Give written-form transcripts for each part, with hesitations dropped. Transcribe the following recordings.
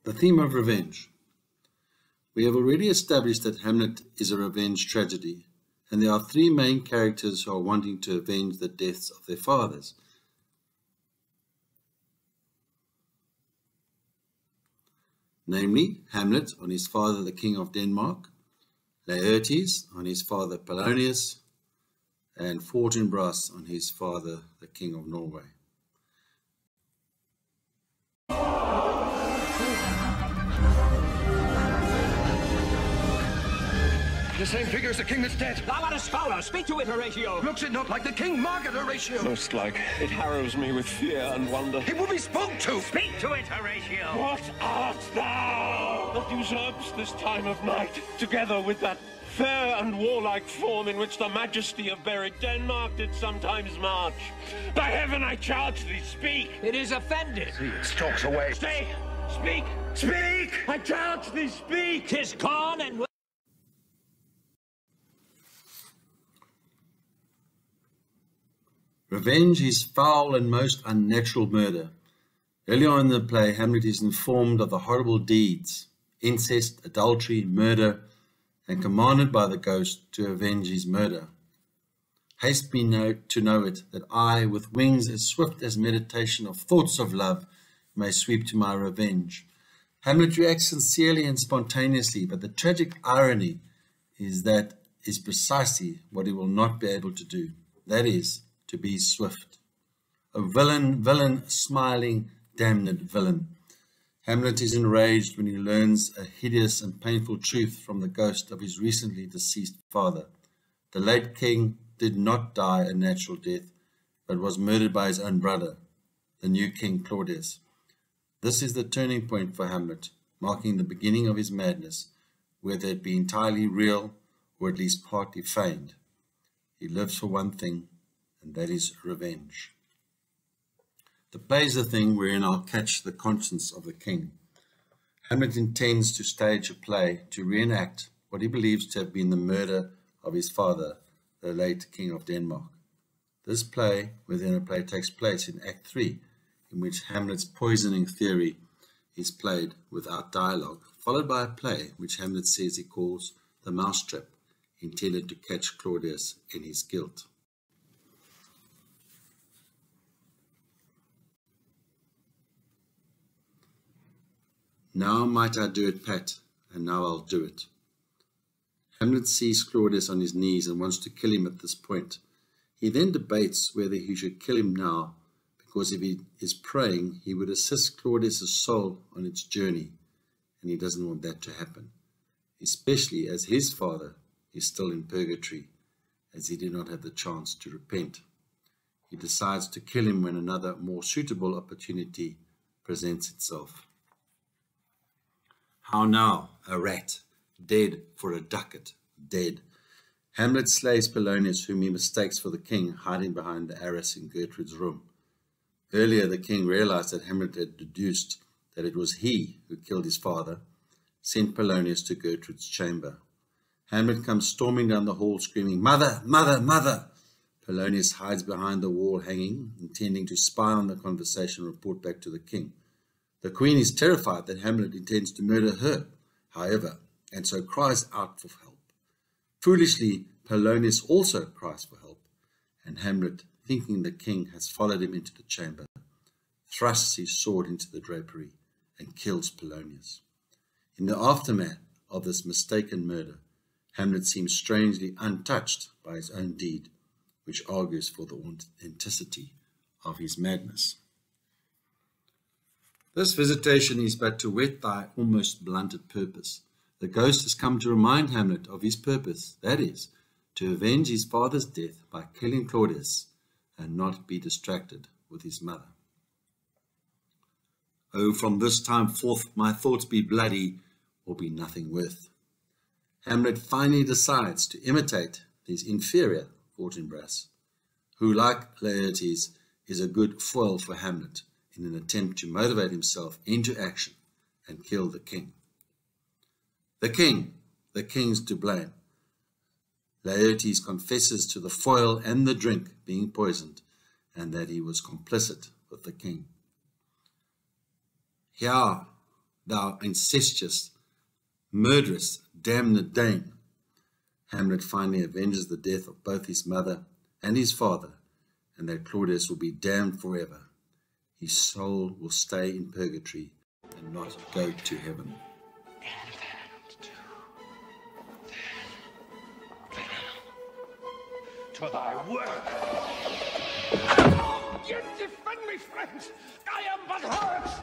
The theme of revenge. We have already established that Hamlet is a revenge tragedy, and there are three main characters who are wanting to avenge the deaths of their fathers. Namely, Hamlet on his father, the King of Denmark, Laertes on his father, Polonius, and Fortinbras on his father, the King of Norway. The same figure as the king that's dead. Thou art a scholar. Speak to it, Horatio. Looks it not like the king? Mark it, Horatio. Most like. It harrows me with fear and wonder. He will be spoke to. Speak to it, Horatio. What art thou that usurps this time of night, together with that fair and warlike form in which the majesty of buried Denmark did sometimes march? By heaven, I charge thee, speak! It is offended. He stalks away. Stay! Speak! Speak! I charge thee, speak! 'Tis gone and... Revenge is foul and most unnatural murder. Early on in the play, Hamlet is informed of the horrible deeds, incest, adultery, murder, and commanded by the ghost to avenge his murder. Haste me now to know it, that I, with wings as swift as meditation of thoughts of love, may sweep to my revenge. Hamlet reacts sincerely and spontaneously, but the tragic irony is that is precisely what he will not be able to do. That is, to be swift. A villain, villain, smiling, damned villain. Hamlet is enraged when he learns a hideous and painful truth from the ghost of his recently deceased father. The late king did not die a natural death, but was murdered by his own brother, the new king Claudius. This is the turning point for Hamlet, marking the beginning of his madness, whether it be entirely real or at least partly feigned. He lives for one thing, and that is revenge. The play is the thing wherein I'll catch the conscience of the king. Hamlet intends to stage a play to reenact what he believes to have been the murder of his father, the late King of Denmark. This play within a play takes place in Act 3, in which Hamlet's poisoning theory is played without dialogue, followed by a play which Hamlet says he calls The Mousetrap, intended to catch Claudius in his guilt. Now might I do it, Pat, and now I'll do it. Hamlet sees Claudius on his knees and wants to kill him at this point. He then debates whether he should kill him now, because if he is praying, he would assist Claudius' soul on its journey, and he doesn't want that to happen, especially as his father is still in purgatory, as he did not have the chance to repent. He decides to kill him when another, more suitable opportunity presents itself. How now, a rat, dead for a ducat, dead. Hamlet slays Polonius, whom he mistakes for the king, hiding behind the arras in Gertrude's room. Earlier, the king realized that Hamlet had deduced that it was he who killed his father, sent Polonius to Gertrude's chamber. Hamlet comes storming down the hall, screaming, "Mother, mother, mother!" Polonius hides behind the wall hanging, intending to spy on the conversation and report back to the king. The queen is terrified that Hamlet intends to murder her, however, and so cries out for help. Foolishly, Polonius also cries for help, and Hamlet, thinking the king has followed him into the chamber, thrusts his sword into the drapery and kills Polonius. In the aftermath of this mistaken murder, Hamlet seems strangely untouched by his own deed, which argues for the authenticity of his madness. This visitation is but to whet thy almost blunted purpose. The ghost has come to remind Hamlet of his purpose, that is, to avenge his father's death by killing Claudius and not be distracted with his mother. Oh, from this time forth my thoughts be bloody or be nothing worth. Hamlet finally decides to imitate his inferior Fortinbras, who, like Laertes, is a good foil for Hamlet, in an attempt to motivate himself into action and kill the king. The king's to blame. Laertes confesses to the foil and the drink being poisoned, and that he was complicit with the king. Here, thou incestuous, murderous, damned Dane. Hamlet finally avenges the death of both his mother and his father, and that Claudius will be damned forever. His soul will stay in purgatory and not go to heaven. To thy work. Yet defend me, friends. I am but hurt.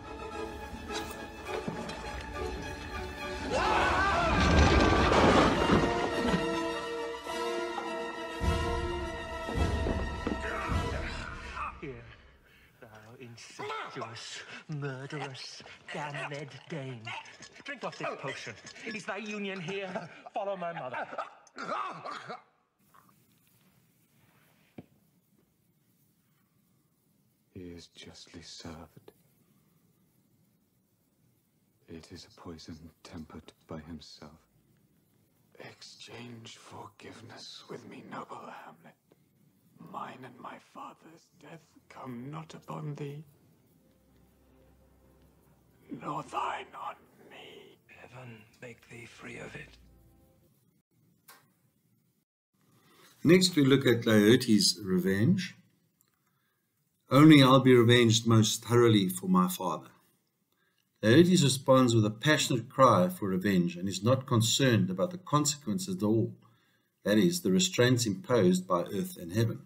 Here, thou incestuous, murderous, damned Dane. Drink off this potion. Is thy union here? Follow my mother. He is justly served. It is a poison tempered by himself. Exchange forgiveness with me, noble Hamlet. Mine and my father's death come not upon thee, nor thine on me. Heaven make thee free of it. Next we look at Laertes' revenge. Only I'll be revenged most thoroughly for my father. Laertes responds with a passionate cry for revenge and is not concerned about the consequences at all, that is, the restraints imposed by earth and heaven.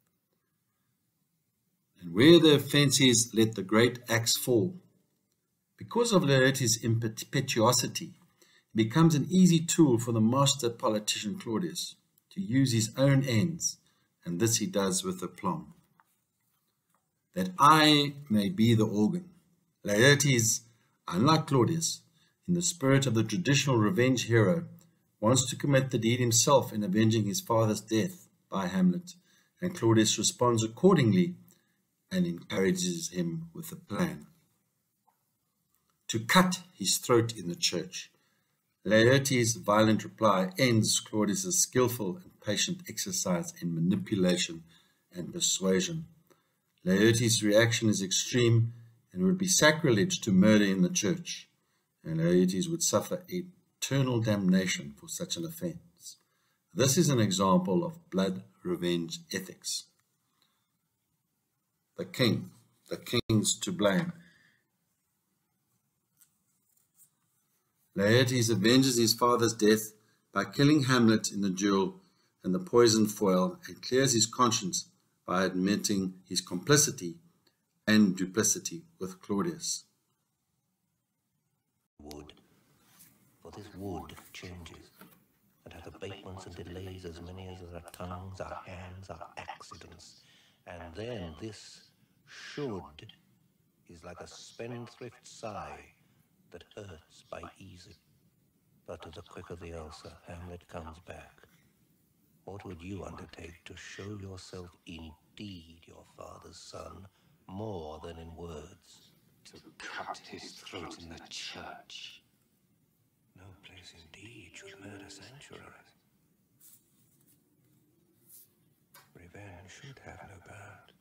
And where the offense is, let the great axe fall. Because of Laertes' impetuosity, he becomes an easy tool for the master politician Claudius to use his own ends, and this he does with aplomb. That I may be the organ. Laertes, unlike Claudius, in the spirit of the traditional revenge hero, wants to commit the deed himself in avenging his father's death by Hamlet, and Claudius responds accordingly and encourages him with a plan. To cut his throat in the church. Laertes' violent reply ends Claudius' skillful and patient exercise in manipulation and persuasion. Laertes' reaction is extreme and would be sacrilege to murder in the church, and Laertes would suffer eternal damnation for such an offense. This is an example of blood revenge ethics. The king's to blame. Laertes avenges his father's death by killing Hamlet in the duel and the poisoned foil, and clears his conscience by admitting his complicity and duplicity with Claudius. Wood, for this wood changes, and hath abatements and delays as many as our tongues, our hands, our accidents, and then this should is like a spendthrift sigh that hurts by easing. But the quicker the ulcer, Hamlet comes back. What would you undertake to show yourself indeed your father's son, more than in words? To cut his throat in the church. No place indeed should murder sanctuary. Revenge should have no bound.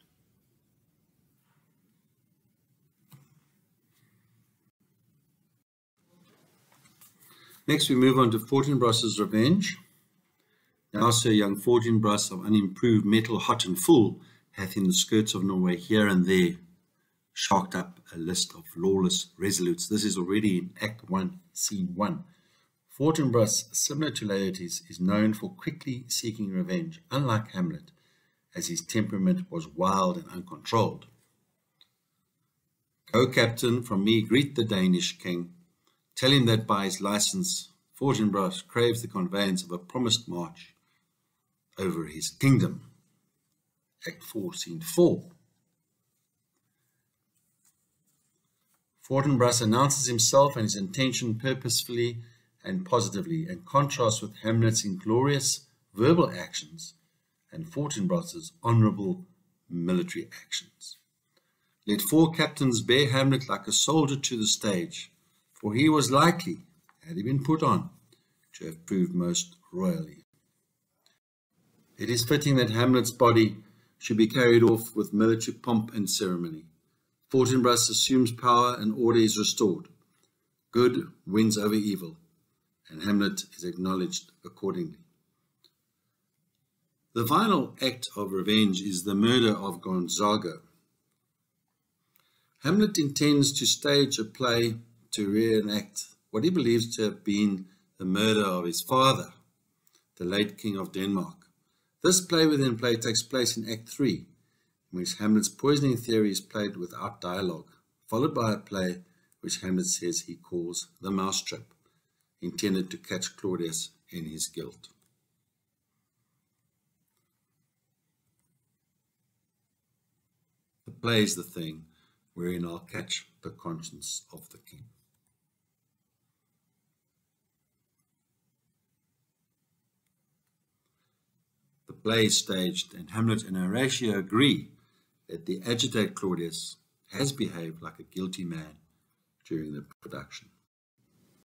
Next we move on to Fortinbras's revenge. Now Sir young Fortinbras of unimproved metal hot and full hath in the skirts of Norway here and there sharked up a list of lawless resolutes. This is already in Act 1, Scene 1. Fortinbras, similar to Laertes, is known for quickly seeking revenge, unlike Hamlet, as his temperament was wild and uncontrolled. Go, Captain, from me greet the Danish king. Tell him that by his license, Fortinbras craves the conveyance of a promised march over his kingdom. Act 4, Scene 4. Fortinbras announces himself and his intention purposefully and positively, and contrasts with Hamlet's inglorious verbal actions and Fortinbras's honourable military actions. Let 4 captains bear Hamlet like a soldier to the stage, for he was likely, had he been put on, to have proved most royally. It is fitting that Hamlet's body should be carried off with military pomp and ceremony. Fortinbras assumes power and order is restored. Good wins over evil, and Hamlet is acknowledged accordingly. The final act of revenge is the murder of Gonzago. Hamlet intends to stage a play to reenact what he believes to have been the murder of his father, the late King of Denmark. This play within play takes place in Act 3, in which Hamlet's poisoning theory is played without dialogue, followed by a play which Hamlet says he calls the Mousetrap, intended to catch Claudius in his guilt. The play is the thing wherein I'll catch the conscience of the king. The play is staged, and Hamlet and Horatio agree that the agitated Claudius has behaved like a guilty man during the production.